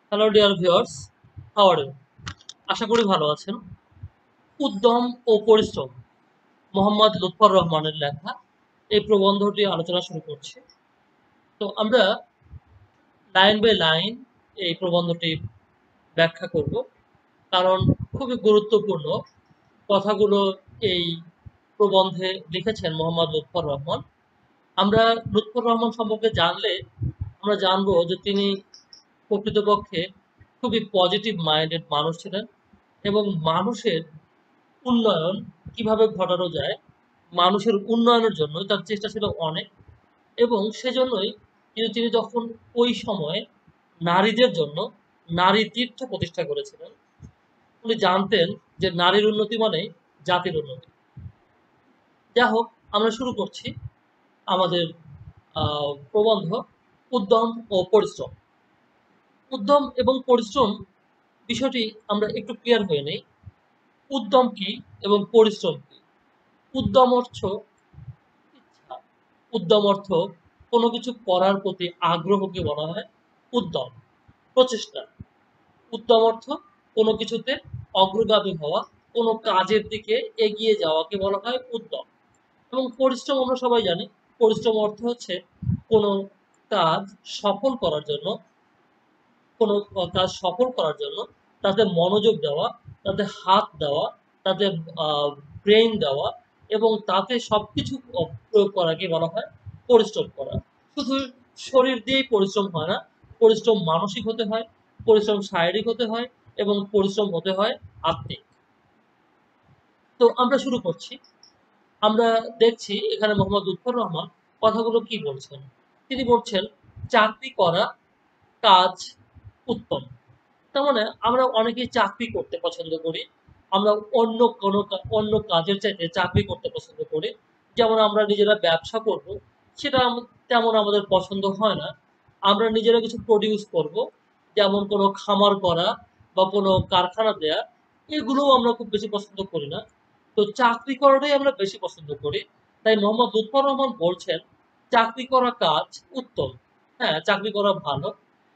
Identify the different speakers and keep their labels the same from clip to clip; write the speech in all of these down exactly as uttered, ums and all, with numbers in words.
Speaker 1: Hello dear viewers, how are you? আশা করি ভালো আছেন। উদ্যম ও পরিশ্রম, মোহাম্মদ লুৎফর রহমানের লেখা এই প্রবন্ধটি আলোচনা শুরু করছি। তো আমরা লাইন বাই লাইন এই প্রবন্ধটি ব্যাখ্যা করব, কারণ খুবই গুরুত্বপূর্ণ কথাগুলো এই প্রবন্ধে লিখেছেন মোহাম্মদ লুৎফর রহমান। আমরা লুৎফর রহমান সম্পর্কে জানলে আমরা জানবো যে তিনি প্রকৃতপক্ষে খুবই পজিটিভ মাইন্ডেড মানুষ ছিলেন এবং মানুষের উন্নয়ন কিভাবে ঘটানো যায়, মানুষের উন্নয়নের জন্য তার চেষ্টা ছিল অনেক। এবং সেজন্যই কিন্তু তিনি তখন ওই সময়ে নারীদের জন্য নারী তীর্থ প্রতিষ্ঠা করেছিলেন। উনি জানতেন যে নারীর উন্নতি মানে জাতির উন্নতি। যা হোক, আমরা শুরু করছি আমাদের আহ, প্রবন্ধ উদ্যম ও পরিশ্রম। উদ্যম এবং পরিশ্রম বিষয়টি আমরা একটু ক্লিয়ার হয়ে নেই। উদ্যম কি এবং পরিশ্রম কি? উদ্যম অর্থ ইচ্ছা, উদ্যম অর্থ কোনো কিছু করার প্রতি আগ্রহকে বলা হয় উদ্যম, প্রচেষ্টা। উদ্যম অর্থ কোনো কিছুতে অগ্রগামী হওয়া, কোনো কাজের দিকে এগিয়ে যাওয়াকে বলা হয় উদ্যম। এবং পরিশ্রম আমরা সবাই জানি, পরিশ্রম অর্থ হচ্ছে কোনো কাজ সফল করার জন্য, কোনো কাজ সফল করার জন্য তাতে মনোযোগ দেওয়া, তাতে হাত দেওয়া, তাতে ব্রেইন দেওয়া এবং তাতে সবকিছু অ- প্রয়োগ করাকে বলা হয় পরিশ্রম করা। শুধু শরীর দিয়েই পরিশ্রম হয় না, পরিশ্রম মানসিক হতে হয়, পরিশ্রম শারীরিক হতে হয় এবং পরিশ্রম হতে হয় আত্মিক। তো আমরা শুরু করছি। আমরা দেখছি এখানে মোহাম্মদ লুৎফর রহমান কথাগুলো কি বলছেন। তিনি বলছেন চাকরি করা কাজ উত্তম। তার মানে আমরা অনেকেই চাকরি করতে পছন্দ করি। আমরা অন্য কোনো কা অন্য কাজের চাইতে চাকরি করতে পছন্দ করি। যেমন আমরা নিজেরা ব্যবসা করব, সেটা আম তেমন আমাদের পছন্দ হয় না। আমরা নিজেরা কিছু প্রোডিউস করব, যেমন কোনো খামার করা বা কোনো কারখানা দেয়া, এগুলোও আমরা খুব বেশি পছন্দ করি না। তো চাকরি করাটাই আমরা বেশি পছন্দ করি। তাই মোহাম্মদ লুৎফর রহমান বলছেন, চাকরি করা কাজ উত্তম। হ্যাঁ, চাকরি করা ভালো,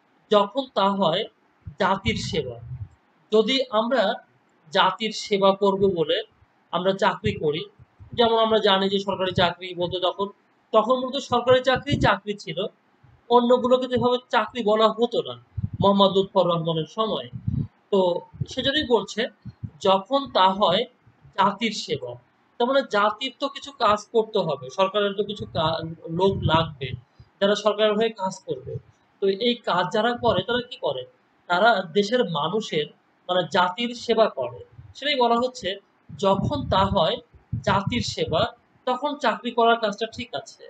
Speaker 1: যখন তা হয় জাতির সেবা। যদি আমরা জাতির সেবা করব বলে আমরা চাকরি করি, যেমন আমরা জানি যে সরকারি চাকরি বলতে তখন তখন মূলত সরকারি চাকরি চাকরি ছিল, অন্যগুলোকে যেভাবে চাকরি বলা হতো না মোহাম্মদ লুৎফর রহমানের সময়। তো সেজন্যই বলছে যখন তা হয় জাতির সেবা। তার মানে জাতির তো কিছু কাজ করতে হবে, সরকারের তো কিছু কা- লোক লাগবে যারা সরকারের হয়ে কাজ করবে। তো এই কাজ যারা করে তারা কি করে? তারা দেশের মানুষের মানে জাতির সেবা করে। সেটাই বলা হচ্ছে যখন তা হয় জাতির সেবা, তখন চাকরি করার কাজটা ঠিক আছে,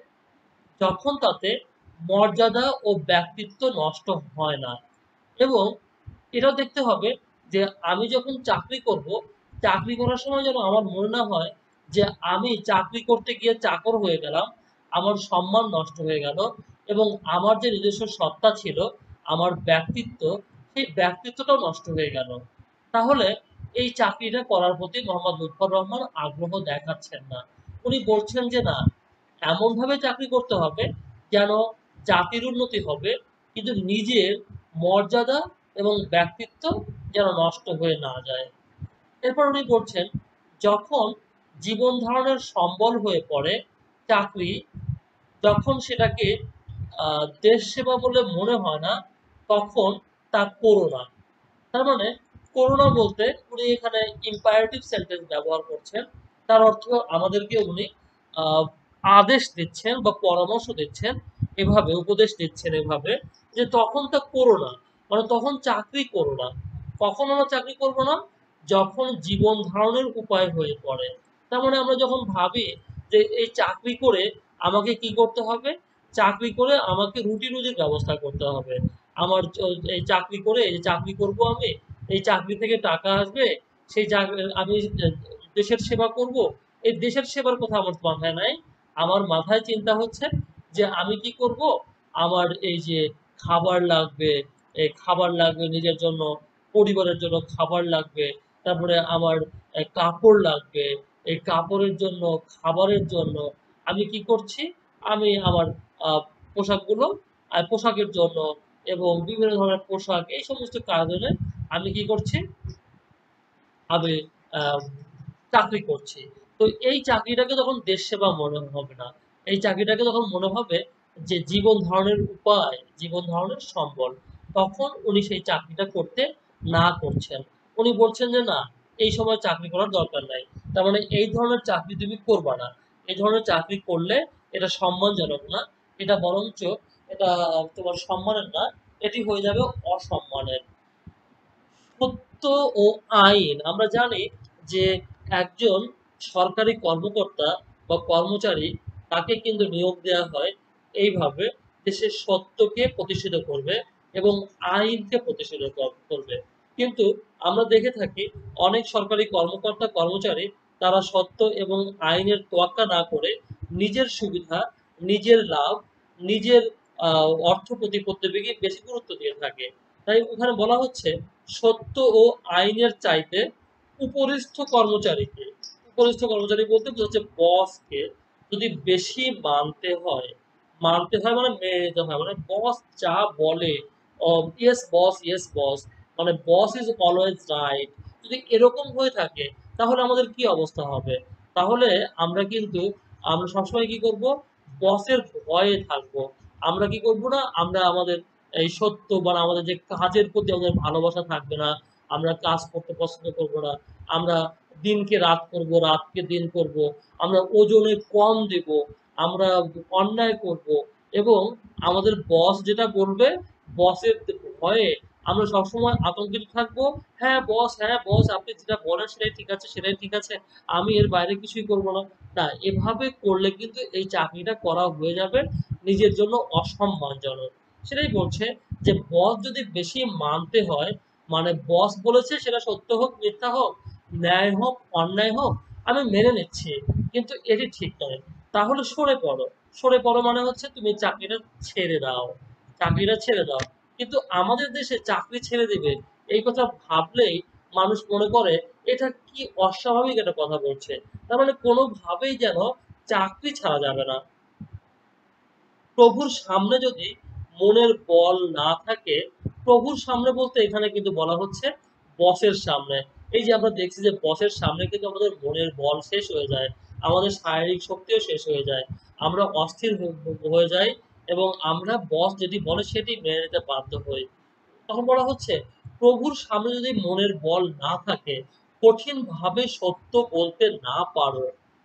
Speaker 1: যখন তাতে মর্যাদা ও ব্যক্তিত্ব নষ্ট হয় না। এবং এটাও দেখতে হবে যে আমি যখন চাকরি করব, চাকরি করার সময় যেন আমার মনে না হয় যে আমি চাকরি করতে গিয়ে চাকর হয়ে গেলাম, আমার সম্মান নষ্ট হয়ে গেল এবং আমার যে নিজস্ব সত্তা ছিল, আমার ব্যক্তিত্ব, সেই ব্যক্তিত্বটাও নষ্ট হয়ে গেল। তাহলে এই চাকরিটা করার প্রতি মোহাম্মদ লুৎফর রহমান আগ্রহ দেখাচ্ছেন না। উনি বলছেন যে না, এমন ভাবে চাকরি করতে হবে যেন জাতির উন্নতি হবে, কিন্তু নিজের মর্যাদা এবং ব্যক্তিত্ব যেন নষ্ট হয়ে না যায়। এরপর উনি বলছেন যখন জীবন ধারণের সম্বল হয়ে পড়ে চাকরি, যখন সেটাকে আহ, দেশ সেবা বলে মনে হয় না, তখন তা করো না। তার মানে করোনা বলতে উনি এখানে ইম্পারেটিভ সেন্টেন্স ব্যবহার করছেন। তার অর্থ আমাদেরকে উনি আহ, আদেশ দিচ্ছেন বা পরামর্শ দিচ্ছেন, এভাবে উপদেশ দিচ্ছেন এভাবে যে তখন তা করো না, মানে তখন চাকরি করো না। কখন আমরা চাকরি করব না? যখন জীবন ধারণের উপায় হয়ে পড়ে। তার মানে আমরা যখন ভাবি যে এই চাকরি করে আমাকে কি করতে হবে, চাকরি করে আমাকে রুটি রুজির ব্যবস্থা করতে হবে। আমার চ- এই চাকরি করে এই যে চাকরি করব আমি, এই চাকরি থেকে টাকা আসবে, সেই চাকরি আমি দেশের সেবা করব। এই দেশের সেবার কথা আমার মাথায় নাই। আমার মাথায় চিন্তা হচ্ছে যে আমি কি করব, আমার এই যে খাবার লাগবে, এই খাবার লাগবে নিজের জন্য, পরিবারের জন্য খাবার লাগবে, তারপরে আমার আহ, কাপড় লাগবে, এই কাপড়ের জন্য, খাবারের জন্য আমি কি করছি, আমি আমার আহ, পোশাকগুলো আর পোশাকের জন্য এবং বিভিন্ন ধরনের পোশাক, এই সমস্ত কারণে আমি কি করছি, আমি আহ, চাকরি করছি। তো এই চাকরিটাকে তখন দেশ সেবা মনে হবে না, এই চাকরিটাকে তখন মনে হবে যে জীবন ধারণের উপায়, জীবন ধারণের সম্বল। তখন উনি সেই চাকরিটা করতে না করছেন, উনি বলছেন যে না, এই সময় চাকরি করার দরকার নাই। তার মানে এই ধরনের চাকরি তুমি করবা না, এই ধরনের চাকরি করলে এটা সম্মানজনক না, এটা বরঞ্চ এটা তোমার সম্মানের না, এটি হয়ে যাবে অসম্মানের। সত্য ও আইন, আমরা জানি যে একজন সরকারি কর্মকর্তা বা কর্মচারী, তাকে কিন্তু নিয়োগ দেওয়া হয় এইভাবে যে সে সত্যকে প্রতিষ্ঠিত করবে এবং আইনকে প্রতিষ্ঠিত কর- করবে। কিন্তু আমরা দেখে থাকি অনেক সরকারি কর্মকর্তা কর্মচারী, তারা সত্য এবং আইনের তোয়াক্কা না করে নিজের সুবিধা, নিজের লাভ, নিজের আহ, অর্থ প্রতিপত্তির দিকে বেশি গুরুত্ব দিয়ে থাকে। তাই ওখানে বলা হচ্ছে সত্য ও আইনের চাইতে উপরিস্থ কর্মচারীকে, উপরিস্থ কর্মচারী বলতে বোঝাচ্ছে বসকে, যদি বেশি মানতে হয়, মানতে হয় মানে মেনে নিতে হয়, মানে বস যা বলে, ইয়েস বস, ইয়েস বস, মানে বস ইজ অলওয়েজ রাইট, যদি এরকম হয়ে থাকে তাহলে আমাদের কি অবস্থা হবে? তাহলে আমরা কিন্তু, আমরা সবসময় কি করব, বসের ভয়ে থাকবো। আমরা কি করব না, আমরা আমাদের এই সত্য বা আমাদের যে কাজের প্রতি আমাদের ভালোবাসা থাকবে না, আমরা কাজ করতে পছন্দ করব না, আমরা দিনকে রাত করব, রাতকে দিন করব, আমরা ওজনে কম দেব, আমরা অন্যায় করব, এবং আমাদের বস যেটা বলবে, বসের ভয়ে আমরা সবসময় আতঙ্কিত থাকবো। হ্যাঁ বস, হ্যাঁ বস, আপনি যেটা বলেন সেটাই ঠিক আছে, সেটাই ঠিক আছে, আমি এর বাইরে কিছুই করব না। না, এভাবে করলে কিন্তু এই চাকরিটা করা হয়ে যাবে নিজের জন্য অসম্মানজনক। সেটাই বলছে যে বস যদি বেশি মানতে হয়, মানে বস বলেছে সেটা সত্য হোক মিথ্যা হোক, ন্যায় হোক অন্যায় হোক, আমি মেনে নিচ্ছি, কিন্তু এটি ঠিক নয়, তাহলে সরে পড়ো। সরে পড়ো মানে হচ্ছে তুমি চাকরিটা ছেড়ে দাও, চাকরিটা ছেড়ে দাও। কিন্তু আমাদের দেশে চাকরি ছেড়ে দিবে, এই কথা ভাবলেই মানুষ মনে করে এটা কি অস্বাভাবিক একটা কথা বলছে। তার মানে কোনোভাবেই যেন চাকরি ছাড়া যাবে না। প্রভুর সামনে যদি মনের বল না থাকে, প্রভুর সামনে বলতে এখানে কিন্তু বলা হচ্ছে বসের সামনে। এই যে আমরা দেখছি যে বসের সামনে কিন্তু আমাদের মনের বল শেষ হয়ে যায়, আমাদের শারীরিক শক্তিও শেষ হয়ে যায়, আমরা অস্থির হ- হয়ে যাই, এবং আমরা বস যেটি বলে সেটি মেনে নিতে বাধ্য হই। তখন বলা হচ্ছে প্রভুর সামনে যদি মনের বল না থাকে, কঠিন ভাবে সত্য বলতে না পারো,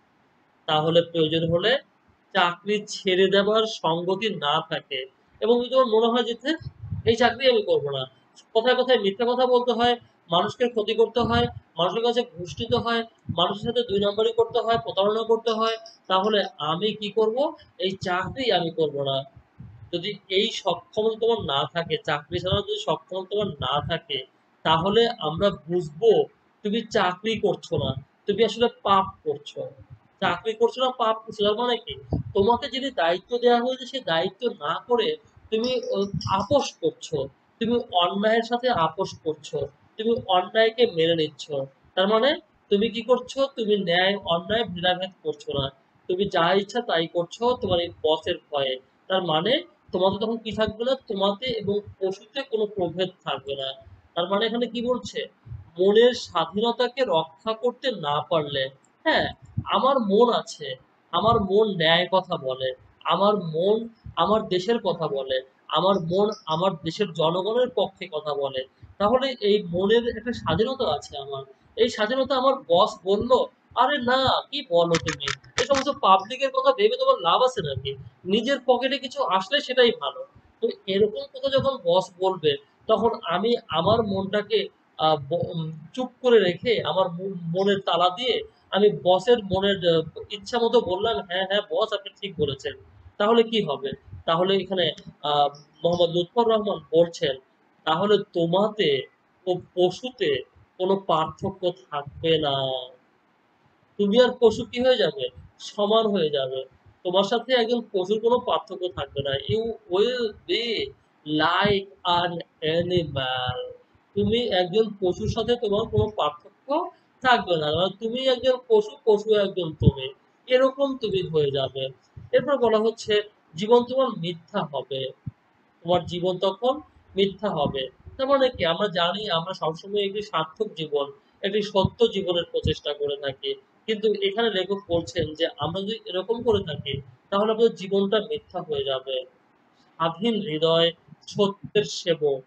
Speaker 1: তাহলে প্রয়োজন হলে চাকরি ছেড়ে দেওয়ার সঙ্গতি না থাকে, এবং যদি তোমার মনে হয় যে "ধ্যাৎ, এই চাকরি আমি করবো না", কথায় কথায় মিথ্যা কথা বলতে হয়, মানুষকে ক্ষতি করতে হয়, মানুষের কাছে ঘুষ নিতে হয়, মানুষের সাথে দুই নম্বরই করতে হয়, প্রতারণা করতে হয়, তাহলে আমি কি করব, এই চাকরি আমি করব না। যদি এই সক্ষমতা তোমার না থাকে, চাকরি ছাড়ার যদি সক্ষমতা তোমার না থাকে, তাহলে আমরা বুঝবো তুমি চাকরি করছো না, তুমি আসলে পাপ করছো। চাকরি করছো না, পাপ করছো, তার মানে কি, তোমাকে যদি দায়িত্ব দেওয়া হয়েছে সেই দায়িত্ব না করে তুমি আহ, আপোস করছো, তুমি অন্যায়ের সাথে আপোস করছো, তুমি অন্যায়কে মেনে নিচ্ছ। তার মানে তুমি কি করছো, তুমি ন্যায় অন্যায় ভেদাভেদ করছো না, তুমি যা ইচ্ছা তাই করছো তোমার এই বসের ভয়ে। তার মানে তোমাদের তখন কি থাকবে না, তোমাতে এবং পশুতে কোনো প্রভেদ থাকবে না। তার মানে এখানে কি বলছে, মনের স্বাধীনতাকে রক্ষা করতে না পারলে, হ্যাঁ, আমার মন আছে, আমার মন ন্যায় কথা বলে, আমার মন আমার দেশের কথা বলে, আমার মন আমার দেশের জনগণের পক্ষে কথা বলে, তাহলে এই মনের একটা স্বাধীনতা আছে আমার, এই স্বাধীনতা আমার বস বললো, আরে না, কি বলো তুমি, এই সমস্ত পাবলিকের কথা ভেবে তোমার লাভ আছে নাকি, নিজের পকেটে কিছু আসলে সেটাই ভালো। তো এরকম কথা যখন বস বলবে, তখন আমি আমার মনটাকে আহ, ব- উম, চুপ করে রেখে আমার মন- মনের তালা দিয়ে আমি বসের মনের আহ, ইচ্ছা মতো বললাম হ্যাঁ হ্যাঁ বস আপনি ঠিক বলেছেন, তাহলে কি হবে? তাহলে এখানে আহ মোহাম্মদ লুৎফর রহমান বলছেন, তাহলে তোমাতে ও পশুতে কোনো পার্থক্য থাকবে না, তুমি আর পশু কি হয়ে যাবে, সমান হয়ে যাবে, তোমার সাথে একজন পশুর কোনো পার্থক্য থাকবে না, you will be like an animal, তুমি একজন পশুর সাথে তোমার কোনো পার্থক্য থাকবে না, মানে তুমি একজন পশু, পশু একজন তুমি, এরকম তুমি হয়ে যাবে। এরপর বলা হচ্ছে জীবন তোমার মিথ্যা হবে, তোমার জীবন তখন মিথ্যা হবে। তার মানে কি, আমরা জানি আমরা সবসময় একটি সার্থক জীবন, একটি সত্য জীবনের প্রচেষ্টা করে থাকি, কিন্তু এখানে লেখক বলছেন যে আমরা যদি এরকম করে থাকি তাহলে আমাদের জীবনটা মিথ্যা হয়ে যাবে। স্বাধীন হৃদয়, সত্যের সেবক,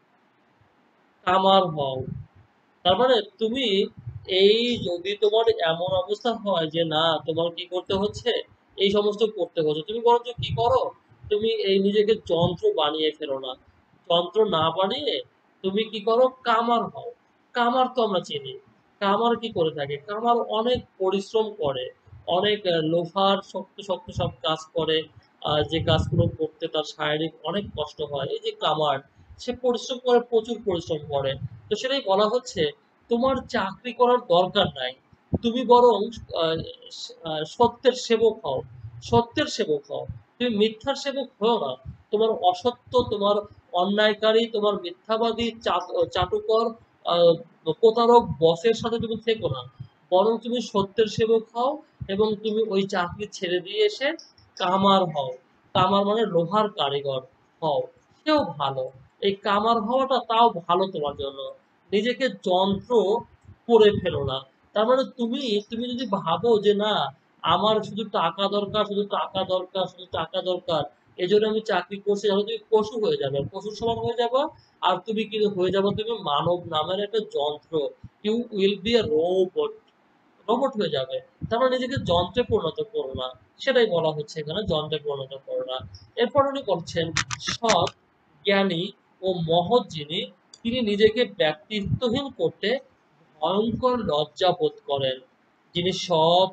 Speaker 1: কামার হও। তার মানে তুমি এই, যদি তোমার এমন অবস্থা হয় যে না তোমার কি করতে হচ্ছে, এই সমস্ত করতে হচ্ছে, তুমি বরঞ্চ কি করো, তুমি এই নিজেকে যন্ত্র বানিয়ে ফেলো না। যন্ত্র না বানিয়ে তুমি কি করো, কামার হও। কামার তো আমরা চিনি, কামার কি করে থাকে, কামার অনেক পরিশ্রম করে, অনেক আহ, লোহার শক্ত শক্ত সব কাজ করে, আহ, যে কাজগুলো করতে তার শারীরিক অনেক কষ্ট হয়। এই যে কামার, সে পরিশ্রম করে, প্রচুর পরিশ্রম করে। তো সেটাই বলা হচ্ছে, তোমার চাকরি করার দরকার নাই, তুমি বরং আহ, আহ, সত্যের সেবক হও। সত্যের সেবক হও, তুমি মিথ্যার সেবক হও না। তোমার অসত্য, তোমার অন্যায়কারী, তোমার মিথ্যাবাদী, চাট- চাটুকর, আহ, প্রতারক বসের সাথে তুমি থেকো না, বরং তুমি সত্যের সেবক হও, এবং তুমি ওই চাকরি ছেড়ে দিয়ে এসে কামার হও। কামার মানে লোহার কারিগর হও, সেও ভালো। এই কামার হওয়াটা তাও ভালো তোমার জন্য। নিজেকে যন্ত্র করে ফেলো না। তার মানে তুমি তুমি যদি ভাবো যে না আমার শুধু টাকা দরকার, শুধু টাকা দরকার, শুধু টাকা দরকার, এই জন্য আমি চাকরি করছি, তাহলে তুমি পশু হয়ে যাবে, পশুর সমান হয়ে যাবে। আর তুমি কি হয়ে যাবে, তুমি মানব নামের একটা যন্ত্র। You will be a robot, robot হয়ে যাবে। তার মানে নিজেকে যন্ত্রে পরিণত করো না, সেটাই বলা হচ্ছে এখানে, যন্ত্রে পরিণত করো না। এরপর উনি বলছেন, সৎ, জ্ঞানী ও মহৎ যিনি, তিনি নিজেকে ব্যক্তিত্বহীন করতে ভয়ঙ্কর লজ্জা বোধ করেন। যিনি সৎ,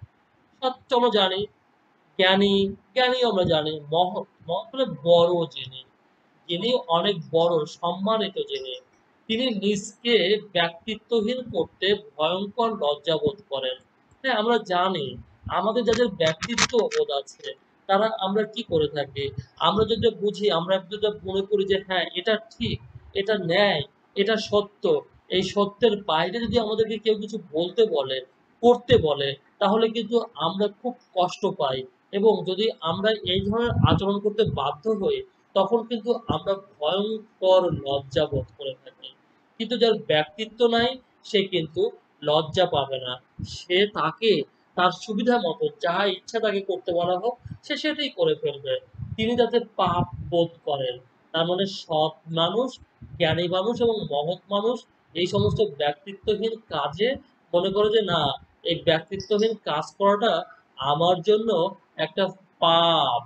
Speaker 1: সৎ তো আমরা জানি, জ্ঞানী, জ্ঞানী আমরা জানি, মহৎ, মহৎ মানে বড় যিনি, যিনি অনেক বড়, সম্মানিত যিনি, তিনি নিজকে ব্যক্তিত্বহীন করতে ভয়ঙ্কর লজ্জা বোধ করেন। হ্যাঁ, আমরা জানি আমাদের যাদের ব্যক্তিত্ব বোধ আছে তারা, আমরা কি করে থাকি, আমরা যদি বুঝি, আমরা যদি মনে করি যে হ্যাঁ এটা ঠিক, এটা ন্যায়, এটা সত্য, এই সত্যের বাইরে যদি আমাদেরকে কেউ কিছু বলতে বলে, করতে বলে, তাহলে কিন্তু আমরা খুব কষ্ট পাই। এবং যদি আমরা এই ধরনের আচরণ করতে বাধ্য হই, তখন কিন্তু আমরা ভয়ঙ্কর লজ্জা বোধ করে থাকি। কিন্তু যার ব্যক্তিত্ব নাই, সে কিন্তু লজ্জা পাবে না। সে তাকে তার সুবিধা মতো যা ইচ্ছা তাকে করতে বলা হোক, সে সেটাই করে ফেলবে। তিনি যাতে পাপ বোধ করেন। তার মানে সৎ মানুষ, জ্ঞানী মানুষ এবং মহৎ মানুষ এই সমস্ত ব্যক্তিত্বহীন কাজে মনে করে যে না, এই ব্যক্তিত্বহীন কাজ করাটা আমার জন্য একটা পাপ।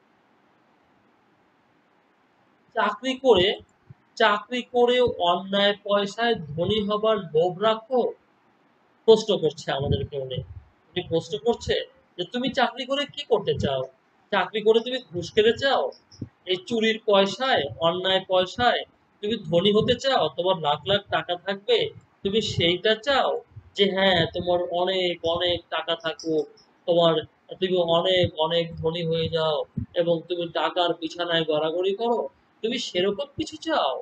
Speaker 1: চাকরি করে চাকরি করে অন্যায় পয়সায় ধনী হবার লোভ রাখো? প্রশ্ন করছে আমাদেরকে উনি। উনি প্রশ্ন করছে যে তুমি চাকরি করে কি করতে চাও? চাকরি করে তুমি ঘুষ খেতে চাও? এই চুরির পয়সায়, অন্যায় পয়সায় তুমি ধনী হতে চাও? তোমার লাখ লাখ টাকা থাকবে, তুমি সেইটা চাও? যে হ্যাঁ তোমার অনেক অনেক টাকা থাকুক, তোমার, তুমি অনেক অনেক ধনী হয়ে যাও এবং তুমি টাকার বিছানায় গড়াগড়ি করো, তুমি সেরকম কিছু চাও?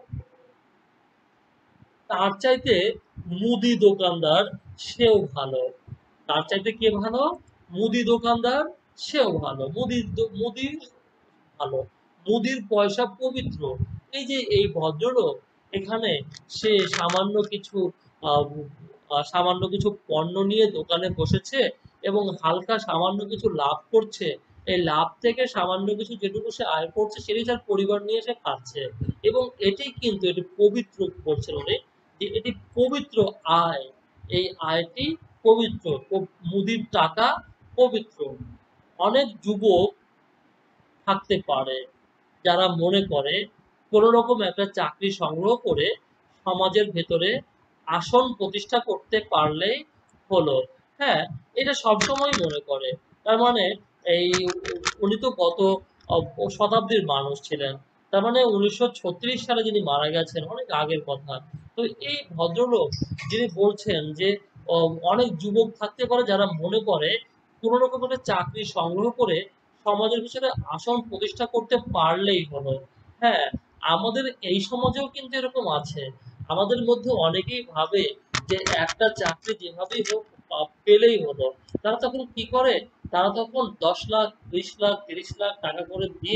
Speaker 1: তার চাইতে মুদি দোকানদার, সেও ভালো। তার চাইতে কে ভালো? মুদি দোকানদার, সেও ভালো। মুদির দো- মুদির ভালো, মুদির পয়সা পবিত্র। এই যে এই ভদ্রলোক এখানে, সে সামান্য কিছু আহ, আহ, সামান্য কিছু পণ্য নিয়ে দোকানে বসেছে এবং হালকা সামান্য কিছু লাভ করছে। এই লাভ থেকে সামান্য কিছু যেটুকু সে আয় করছে সেটাই তার পরিবার নিয়ে সে খাচ্ছে। এবং এটি কিন্তু এটি পবিত্র বলছেন উনি, যে এটি পবিত্র আয়। এই আয়টি পবিত্র, প- মুদির টাকা পবিত্র। অনেক যুবক থাকতে পারে যারা মনে করে কোনো রকম একটা চাকরি সংগ্রহ করে সমাজের ভেতরে আসন প্রতিষ্ঠা করতে পারলেই হলো। হ্যাঁ, এটা সবসময় মনে করে। তার মানে এই, উনি তো গত আহ, শতাব্দীর মানুষ ছিলেন। তার মানে উনিশশো ছত্রিশ সালে যিনি মারা গেছেন, অনেক আগের কথা। তো এই ভদ্রলোক যিনি বলছেন যে আহ, অনেক যুবক থাকতে পারে যারা মনে করে কোনো রকম একটা চাকরি সংগ্রহ করে সমাজের পিছনে আসন প্রতিষ্ঠা করতে পারলেই হলো। হ্যাঁ, আমাদের এই সমাজেও কিন্তু এরকম আছে। আমাদের মধ্যে অনেকেই ভাবে যে একটা চাকরি যেভাবেই হোক পা- পেলেই হলো। তারা তখন কি করে, তারা তখন দশ লাখ, বিশ লাখ, তিরিশ লাখ টাকা করে দিয়ে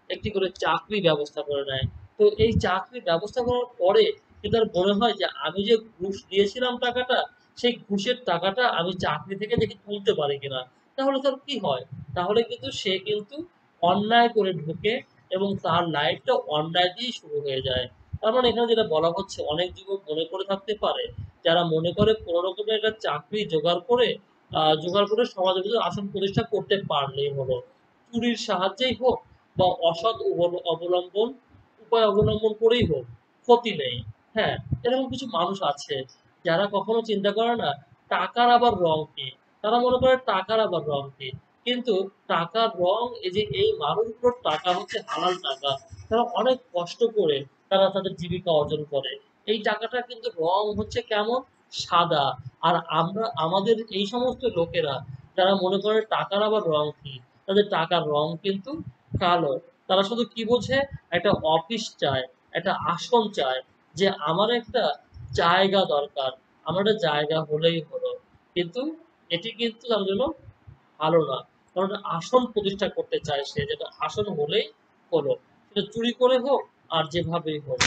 Speaker 1: একটি করে চাকরি ব্যবস্থা করে নেয়। তো এই চাকরি ব্যবস্থা করার পরে কি তার মনে হয় যে আমি যে ঘুষ দিয়েছিলাম টাকাটা, সেই ঘুষের টাকাটা আমি চাকরি থেকে দেখি তুলতে পারি কিনা। তাহলে তার কি হয়? তাহলে কিন্তু সে কিন্তু অন্যায় করে ঢুকে এবং তার লাইফটা অন্যায় দিয়েই শুরু হয়ে যায়। তার মানে এখানে যেটা বলা হচ্ছে, অনেক যুবক মনে করে থাকতে পারে, যারা মনে করে কোনো রকমের একটা চাকরি জোগাড় করে আহ জোগাড় করে সমাজের ভিতরে আসন প্রতিষ্ঠা করতে পারলেই হলো। চুরির সাহায্যেই হোক বা অসৎ উবল- অবলম্বন উপায় অবলম্বন করেই হোক, ক্ষতি নেই। হ্যাঁ, এরকম কিছু মানুষ আছে যারা কখনো চিন্তা করে না টাকার আবার রং কি। তারা মনে করে টাকার আবার রং কি, কিন্তু টাকার রং এই যে এই মানুষগুলোর টাকা হচ্ছে হালাল টাকা। তারা অনেক কষ্ট করে তারা তাদের জীবিকা অর্জন করে। এই টাকাটা কিন্তু রং হচ্ছে কেমন, সাদা। আর আমরা আমাদের এই সমস্ত লোকেরা যারা মনে করে টাকার আবার রং কি, তাদের টাকার রং কিন্তু কালো। তারা শুধু কি বোঝে, একটা অফিস চায়, একটা আসন চায়, যে আমার একটা জায়গা দরকার, আমার একটা জায়গা হলেই হলো। কিন্তু এটি কিন্তু তার জন্য ভালো না। কারণ একটা আসন প্রতিষ্ঠা করতে চায় সে, যেটা আসন হলেই হলো, সেটা চুরি করে হোক আর যেভাবেই হোক।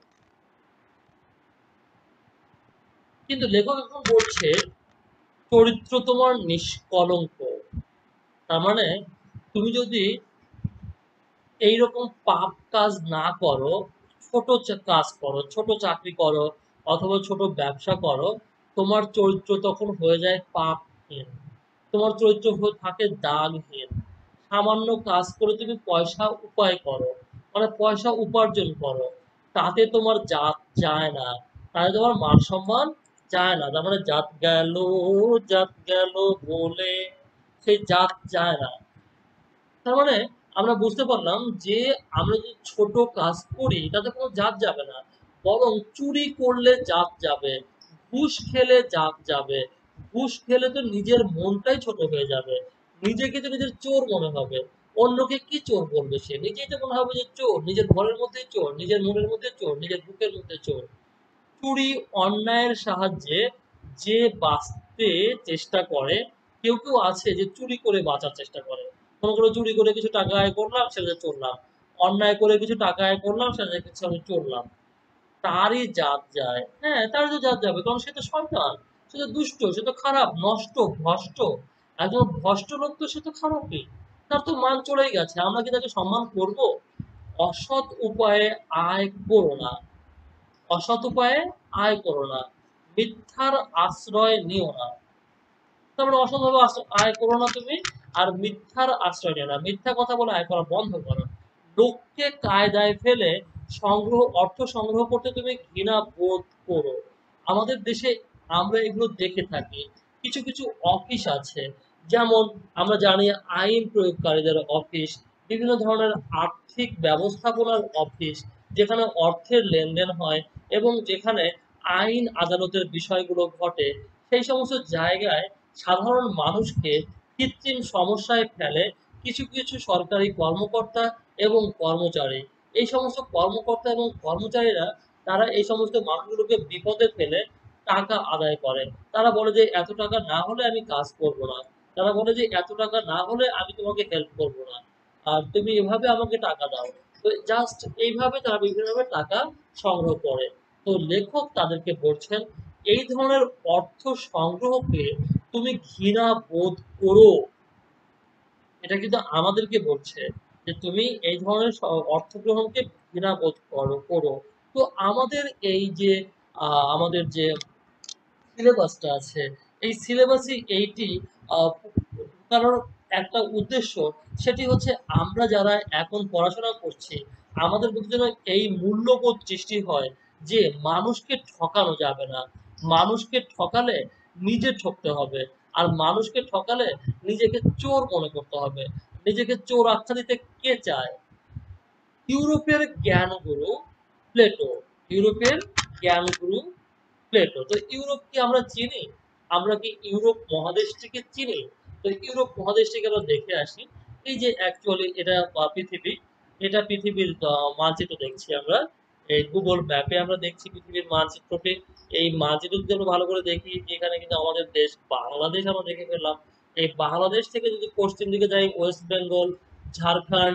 Speaker 1: কিন্তু লেখক এখন বলছে চরিত্র তোমার নিষ্কলঙ্ক। তার মানে তুমি যদি এইরকম পাপ কাজ না করো, ছোট চা- কাজ করো, ছোট চাকরি করো অথবা ছোট ব্যবসা করো, তোমার চরিত্র তখন হয়ে যায় পাপহীন। তোমার চরিত্র হয়ে থাকে দাগহীন। সামান্য কাজ করে তুমি পয়সা উপায় করো, মানে পয়সা উপার্জন করো, তাতে তোমার জাত যায় না, তাতে তোমার মান সম্মান যায় না। তার মানে জাত গেল, জাত গেল বলে সেই জাত যায় না। তার মানে আমরা বুঝতে পারলাম যে আমরা যদি ছোট কাজ করি তাতে কোনো জাত যাবে না, বরং চুরি করলে জাত যাবে, ঘুষ খেলে জাত যাবে। ঘুষ খেলে তো নিজের মনটাই ছোট হয়ে যাবে, নিজেকে তো নিজের চোর মনে হবে। অন্যকে কি চোর বলবে, সে নিজেই তো মনে হবে যে চোর, নিজের ঘরের মধ্যে চোর, নিজের মনের মধ্যে চোর, নিজের বুকের মধ্যে চোর। চুরি অন্যায়ের সাহায্যে যে বাঁচতে চেষ্টা করে, কেউ কেউ আছে যে চুরি করে বাঁচার চেষ্টা করে। মনে করো চুরি করে কিছু টাকা আয় করলাম, সেটা চললাম। অন্যায় করে কিছু টাকা আয় করলাম, সেটা কিছু আমি চললাম। তারই জাত যায়। হ্যাঁ, তার তো জাত যাবে, কারণ সে তো শয়তান, সে তো দুষ্ট, সে তো খারাপ, নষ্ট, ভ্রষ্ট। একজন ভ্রষ্ট লোক তো সে তো খারাপই। তার তো মান চলেই গেছে, আমরা কি তাকে সম্মান করব? অসৎ উপায়ে আয় করো না, অসৎ উপায়ে আয় করো না, মিথ্যার আশ্রয় নিও না। তারপরে অসৎভাবে আশ্র- আয় করো না তুমি, আর মিথ্যার আশ্রয় নিও না, মিথ্যা কথা বলে আয় করা বন্ধ করো। লোককে কায়দায় ফেলে সংগ্রহ অর্থ সংগ্রহ করতে তুমি ঘৃণা বোধ করো। আমাদের দেশে আমরা এগুলো দেখে থাকি। কিছু কিছু অফিস আছে, যেমন আমরা জানি আইন প্রয়োগকারীদের অফিস, বিভিন্ন ধরনের আর্থিক ব্যবস্থাপনার অফিস, যেখানে অর্থের লেনদেন হয় এবং যেখানে আইন আদালতের বিষয়গুলো ঘটে। সেই সমস্ত জায়গায় সাধারণ মানুষকে কৃত্রিম সমস্যায় ফেলে কিছু কিছু সরকারি কর্মকর্তা এবং কর্মচারী। এই সমস্ত কর্মকর্তা এবং কর্মচারীরা তারা এই সমস্ত মানুষগুলোকে বিপদে ফেলে টাকা আদায় করে। তারা বলে যে এত টাকা না হলে আমি কাজ করব না, তারা বলে যে এত টাকা না হলে আমি তোমাকে হেল্প করব না, আর তুমি এভাবে আমাকে টাকা দাও। তো জাস্ট এইভাবে তারা বিভিন্নভাবে টাকা সংগ্রহ করে। তো লেখক তাদেরকে বলছেন এই ধরনের অর্থ সংগ্রহকে তুমি ঘৃণা বোধ করো। এটা কিন্তু আমাদেরকে বলছে যে তুমি এই ধরনের স- অর্থ গ্রহণকে ঘৃণা বোধ করো করো। তো আমাদের এই যে আহ, আমাদের যে সিলেবাসটা আছে, এই সিলেবাসই এইটি আহ, ঢোকানোর একটা উদ্দেশ্য, সেটি হচ্ছে আমরা যারা এখন পড়াশোনা করছি, আমাদের মধ্যে যেন এই মূল্যবোধ সৃষ্টি হয় যে মানুষকে ঠকানো যাবে না। মানুষকে ঠকালে নিজে ঠকতে হবে, আর মানুষকে ঠকালে নিজেকে চোর মনে করতে হবে। নিজেকে চোর আখ্যা দিতে কে চায়? ইউরোপের জ্ঞানগুরু প্লেটো, ইউরোপের জ্ঞানগুরু প্লেটো। তো ইউরোপ কি আমরা চিনি? আমরা কি ইউরোপ মহাদেশটিকে চিনি? তো ইউরোপ মহাদেশটিকে আমরা দেখে আসি। এই যে অ্যাকচুয়ালি এটা আহ, পৃথিবী, এটা পৃথিবীর আহ, মানচিত্র দেখছি আমরা। এই গুগল ম্যাপে আমরা দেখছি পৃথিবীর মানচিত্রকে। এই মানচিত্র যদি আমরা ভালো করে দেখি, এখানে কিন্তু আমাদের দেশ বাংলাদেশ আমরা দেখে ফেললাম। এই বাংলাদেশ থেকে যদি পশ্চিম দিকে যাই, ওয়েস্ট বেঙ্গল, ঝাড়খণ্ড,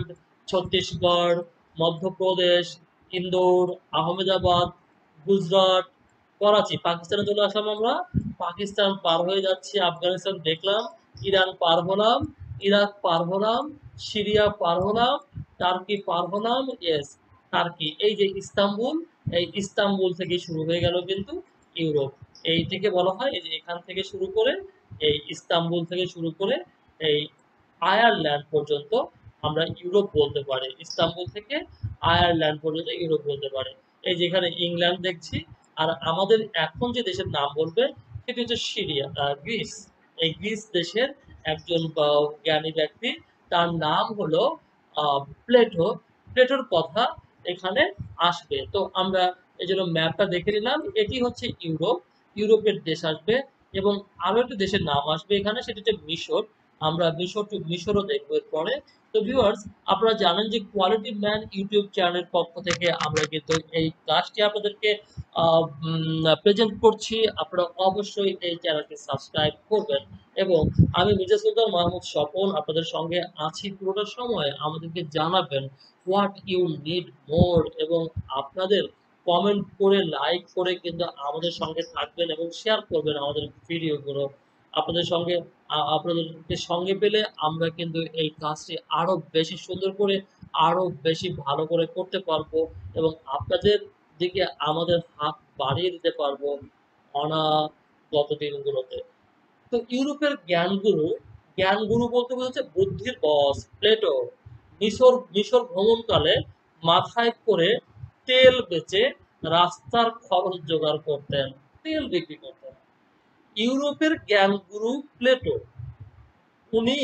Speaker 1: ছত্তিশগড়, মধ্যপ্রদেশ, ইন্দোর, আহমেদাবাদ, গুজরাট, করাচি। পাকিস্তানে চলে আসলাম আমরা, পাকিস্তান পার হয়ে যাচ্ছি, আফগানিস্তান দেখলাম, ইরান পার হলাম, ইরাক পার হলাম, সিরিয়া পার হলাম, টার্কি পার হলাম, ইয়েস টার্কি। এই যে ইস্তাম্বুল, এই ইস্তাম্বুল থেকে শুরু হয়ে গেল কিন্তু ইউরোপ। এই থেকে বলা হয় এই যে এখান থেকে শুরু করে, এই ইস্তাম্বুল থেকে শুরু করে এই আয়ারল্যান্ড পর্যন্ত আমরা ইউরোপ বলতে পারি। ইস্তাম্বুল থেকে আয়ারল্যান্ড পর্যন্ত ইউরোপ বলতে পারি। এই যেখানে ইংল্যান্ড দেখছি, আর আমাদের এখন যে দেশের নাম বলবে সেটি হচ্ছে সিরিয়া, আহ, গ্রিস। এই গ্রিস দেশের একজন আহ, জ্ঞানী ব্যক্তি, তার নাম হলো আহ, প্লেটো। প্লেটোর কথা এখানে আসবে। তো আমরা এই জন্য ম্যাপটা দেখে নিলাম, এটি হচ্ছে ইউরোপ, ইউরোপের দেশ আসবে, এবং আরো একটা দেশের নাম আসবে এখানে, সেটি হচ্ছে মিশর। আমরা মিশর টু মিশরও দেখবো এরপরে। তো ভিউয়ার্স, আপনারা জানেন যে কোয়ালিটি ম্যান ইউটিউব চ্যানেলের পক্ষ থেকে আমরা কিন্তু এই ক্লাসটি আপনাদেরকে প্রেজেন্ট করছি। আপনারা অবশ্যই এই চ্যানেলটি সাবস্ক্রাইব করবেন, এবং আমি মির্জা সুলতান মাহমুদ স্বপন আপনাদের সঙ্গে আছি পুরোটা সময়। আমাদেরকে জানাবেন হোয়াট ইউ নিড মোর, এবং আপনাদের কমেন্ট করে লাইক করে কিন্তু আমাদের সঙ্গে থাকবেন এবং শেয়ার করবেন আমাদের ভিডিওগুলো। আপনাদের সঙ্গে আ- আপনাদেরকে সঙ্গে পেলে আমরা কিন্তু এই কাজটি আরো বেশি সুন্দর করে, আরো বেশি ভালো করে করতে পারবো, এবং আপনাদের দিকে আমাদের হাত বাড়িয়ে দিতে পারবো অনাগত দিনগুলোতে। তো ইউরোপের জ্ঞানগুরু, জ্ঞানগুরু বলতে বোঝাচ্ছে বুদ্ধির বস প্লেটো। মিশর মিশর ভ্রমণকালে মাথায় করে তেল বেচে রাস্তার খরচ জোগাড় করতেন, তেল বিক্রি করতেন। ইউরোপের জ্ঞানগুরু প্লেটো, উনি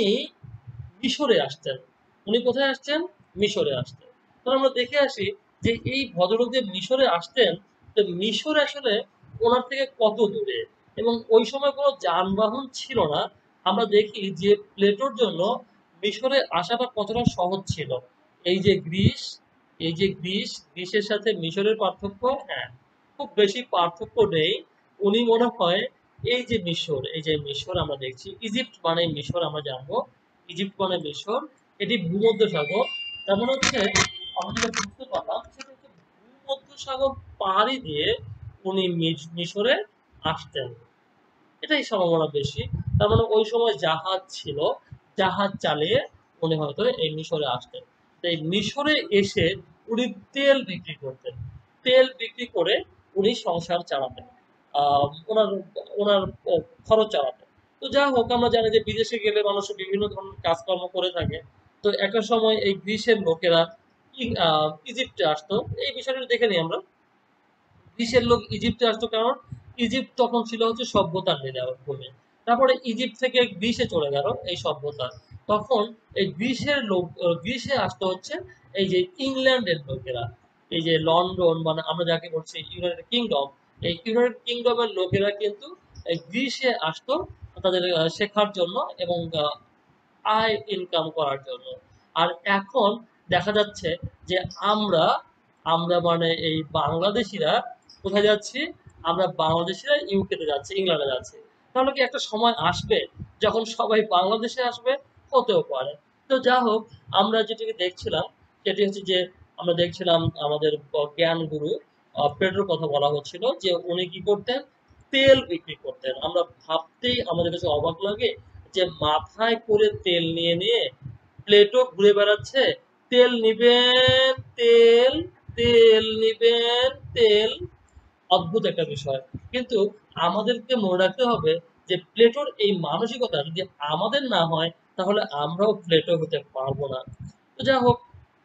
Speaker 1: মিশরে আসতেন। উনি কোথায় আসছেন? মিশরে আসতেন। তো আমরা দেখে আসি যে এই ভদ্রলোক যে মিশরে আসতেন, তো মিশর আসলে ওনার থেকে কত দূরে, এবং ওই সময় কোনো যানবাহন ছিল না। আমরা দেখি যে প্লেটোর জন্য মিশরে আসাটা কতটা সহজ ছিল। এই যে গ্রিস, এই যে গ্রিস, গ্রিসের সাথে মিশরের পার্থক্য, হ্যাঁ, খুব বেশি পার্থক্য নেই। উনি মনে হয় এই যে মিশর, এই যে মিশর আমরা দেখছি, ইজিপ্ট মানে মিশর আমরা জানবো, ইজিপ্ট মানে মিশর, এটি ভূমধ্যসাগর। তার মানে হচ্ছে আমরা যেটা বুঝতে পারলাম সেটা হচ্ছে ভূমধ্যসাগর পাড়ি দিয়ে উনি মিশ- মিশরে আসতেন, এটাই সম্ভাবনা বেশি। তার মানে ওই সময় জাহাজ ছিল, জাহাজ চালিয়ে উনি হয়তো এই মিশরে আসতেন। তো এই মিশরে এসে উনি তেল বিক্রি করতেন, তেল বিক্রি করে উনি সংসার চালাতেন, আহ ওনার ওনার খরচ চালাতেন। তো যা হোক, আমরা জানি যে বিদেশে গেলে মানুষ বিভিন্ন ধরনের কাজকর্ম করে থাকে। তো একটা সময় এই গ্রিসের লোকেরা ই- আহ, ইজিপ্টে আসতো। এই বিষয়টা দেখে নিই আমরা। গ্রিসের লোক ইজিপ্টে আসতো কারণ ইজিপ্ট তখন ছিল হচ্ছে সভ্যতার ভূমি। তারপরে ইজিপ্ট থেকে গ্রিসে চলে গেল এই সভ্যতা। তখন এই গ্রিসের লোক আহ, গ্রিসে আসতো হচ্ছে এই যে ইংল্যান্ডের লোকেরা, এই যে লন্ডন মানে আমরা যাকে বলছি ইউনাইটেড কিংডম, এই ইউনাইটেড কিংডমের লোকেরা কিন্তু এই গ্রিসে আসতো তাদের আহ, শেখার জন্য এবং আহ, আয় ইনকাম করার জন্য। আর এখন দেখা যাচ্ছে যে আমরা আমরা মানে এই বাংলাদেশিরা কোথায় যাচ্ছি? আমরা বাংলাদেশিরা ইউকেতে যাচ্ছি, ইংল্যান্ডে যাচ্ছি। তাহলে কি একটা সময় আসবে যখন সবাই বাংলাদেশে আসবে? হতেও পারে। তো যা হোক, আমরা যেটিকে দেখছিলাম সেটি হচ্ছে যে আমরা দেখছিলাম আমাদের ব- জ্ঞান গুরু আহ, প্লেটোর কথা বলা হচ্ছিল যে উনি কি করতেন? তেল বিক্রি করতেন। আমরা ভাবতেই আমাদের কাছে অবাক লাগে যে মাথায় করে তেল নিয়ে নিয়ে প্লেটো ঘুরে বেড়াচ্ছে, তেল নিবেন, তেল, তেল নিবেন, তেল। অদ্ভুত একটা বিষয়। কিন্তু আমাদেরকে মনে রাখতে হবে যে প্লেটোর এই মানসিকতা যদি আমাদের না হয়, তাহলে আমরাও প্লেটো হতে পারবো না। তো যা হোক,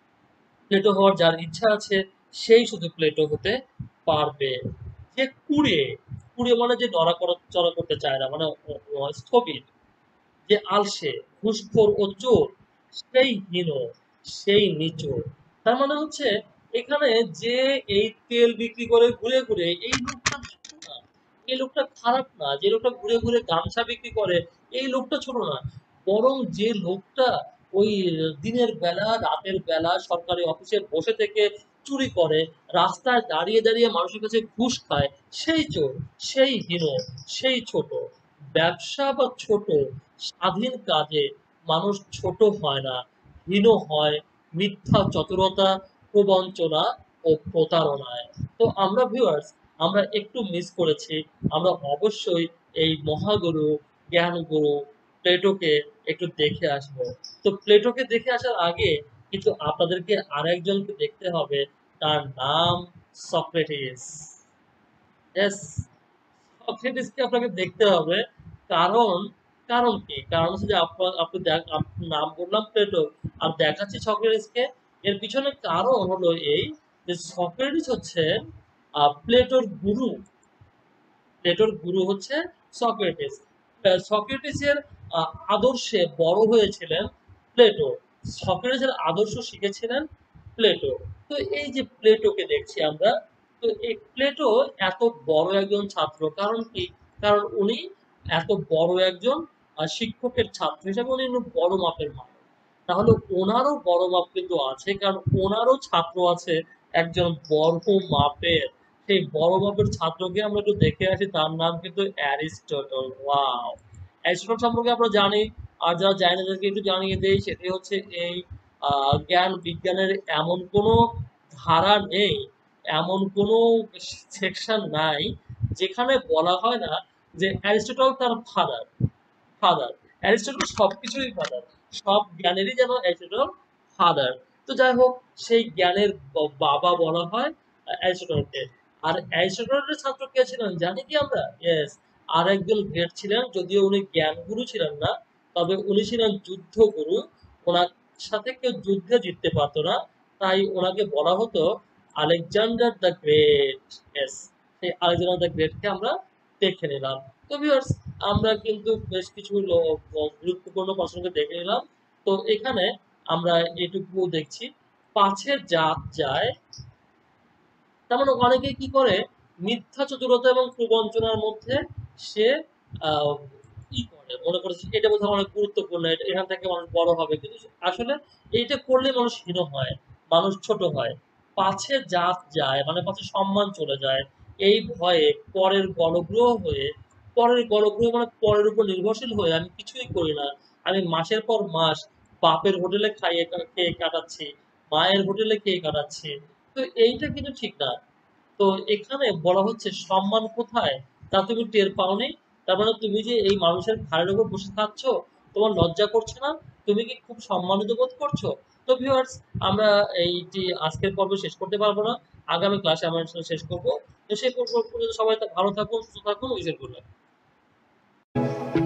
Speaker 1: প্লেটো হওয়ার যার ইচ্ছা আছে সেই শুধু প্লেটো হতে পারবে। যে কুড়ে, কুড়ে মানে যে নড়াচড়া চড়া করতে চায় না, মানে ও- ও স্থবির, যে আলসে, ঘুষখোর ও চোর, সেই হীন, সেই নিচু। তার মানে হচ্ছে এখানে যে এই তেল বিক্রি করে ঘুরে ঘুরে, এই লোকটা ছোট না, এই লোকটা খারাপ না। যে লোকটা ঘুরে ঘুরে গামছা বিক্রি করে, এই লোকটা ছোট না। বরং যে লোকটা ওই দিনের বেলা রাতের বেলা সরকারি অফিসে বসে থেকে চুরি করে, রাস্তায় দাঁড়িয়ে দাঁড়িয়ে মানুষের কাছে ঘুষ খায়, সেই চোর, সেই হীন, সেই ছোট। ব্যবসা বা ছোট, স্বাধীন কাজে মানুষ ছোট হয় না, হীন হয়, মিথ্যা চতুরতা, প্রবঞ্চনা ও প্রতারণায়। তো আমরা ভিউয়ার্স আমরা একটু মিস করেছি। আমরা অবশ্যই এই মহাগুরু, জ্ঞানগুরু প্লেটোকে একটু দেখে আসব। তো প্লেটোকে দেখে আসার আগে কিন্তু আপনাদেরকে আরেকজনকে দেখতে হবে, তার নাম সক্রেটিস। ইয়েস, সক্রেটিসকে আপনাকে দেখতে হবে। কারণ কারণ কি? কারণ হচ্ছে যে আপনা আপনি দেখ আপনার নাম বললাম প্লেটো আর দেখাচ্ছি সক্রেটিসকে। এর পিছনে কারণ হলো এই যে সক্রেটিস হচ্ছে আ প্লেটোর গুরু। প্লেটোর গুরু হচ্ছে সক্রেটিস। আ সক্রেটিসের আ আদর্শে বড় হয়েছিলেন প্লেটো। সক্রেটিসের আদর্শ শিখেছিলেন প্লেটো। তো এই যে প্লেটোকে দেখছি আমরা, তো এই প্লেটো এত বড় একজন ছাত্র কারণ কি? কারণ উনি এত বড় একজন আ শিক্ষকের ছাত্র হিসেবে উনি কিন্তু বড় মাপের মানুষ। তাহলে ওনারও বড় মাপ কিন্তু আছে কারণ ওনারও ছাত্র আছে একজন বড় মাপের। সেই বড় মাপের ছাত্রকে আমরা একটু দেখে আসি, তার নাম কিন্তু অ্যারিস্টটল। ওয়াও! অ্যারিস্টটল সম্পর্কে আমরা জানি, আর যারা জানে না তাদেরকে একটু জানিয়ে দেই। সেটি হচ্ছে এই আ জ্ঞান বিজ্ঞানের এমন কোনো ধারা নেই, এমন কোনো সেকশন নাই যেখানে বলা হয় না যে অ্যারিস্টটল তার ফাদার। ফাদার অ্যারিস্টটল সবকিছুরই ফাদার, সব জ্ঞানেরই যেন অ্যারিস্টটল ফাদার। তো যাই হোক, সেই জ্ঞানের ব- বাবা বলা হয় অ্যারিস্টটলকে। আর অ্যারিস্টটলের ছাত্র কে ছিলেন জানি কি আমরা? ইয়েস, আর একজন গ্রেট ছিলেন, যদিও উনি জ্ঞান গুরু ছিলেন না, তবে উনি ছিলেন যুদ্ধ গুরু। ওনার সাথে কেউ যুদ্ধে জিততে পারতো না, তাই ওনাকে বলা হতো আলেকজান্ডার দ্য গ্রেট। ইয়েস, সেই আলেকজান্ডার দ্য গ্রেটকে আমরা দেখে নিলাম। তো ভিউয়ার্স আমরা কিন্তু বেশ কিছু ল- গুরুত্বপূর্ণ প্রশ্নকে দেখে নিলাম। তো এখানে আমরা এটুকু দেখছি, পাছে জাত যায়। তার মানে অনেকে কি করে, মিথ্যা চতুরতা এবং প্রবঞ্চনার মধ্যে সে আহ, ই করে, মনে করছে এটা বোধহয় অনেক গুরুত্বপূর্ণ, এটা- এখান থেকে মানুষ বড় হবে, কিন্তু আসলে এইটা করলে মানুষ হীন হয়, মানুষ ছোট হয়। পাছে জাত যায় মানে পাছে সম্মান চলে যায়, এই ভয়ে পরের গলগ্রহ হয়ে, পরের গলগ্রহ মানে পরের উপর নির্ভরশীল হয়ে আমি কিছুই করি না। আমি মাসের পর মাস বাপের হোটেলে খাইয়ে খেয়ে কাটাচ্ছি, মায়ের হোটেলে খেয়ে কাটাচ্ছি। তো এইটা কিন্তু ঠিক না। তো এখানে বলা হচ্ছে সম্মান কোথায় তা তুমি টের পাওনি। তার মানে তুমি যে এই মানুষের ঘাড়ের উপর বসে খাচ্ছ, তোমার লজ্জা করছে না? তুমি কি খুব সম্মানিত বোধ করছো? তো ভিউয়ার্স আমরা এইটি আজকের পর্ব শেষ করতে পারবো না, আগামী ক্লাসে আমরা আসলে শেষ করবো। তো সেই পর্ব পর্যন্ত সবাই ভালো থাকুন, সুস্থ থাকুন, ওই যে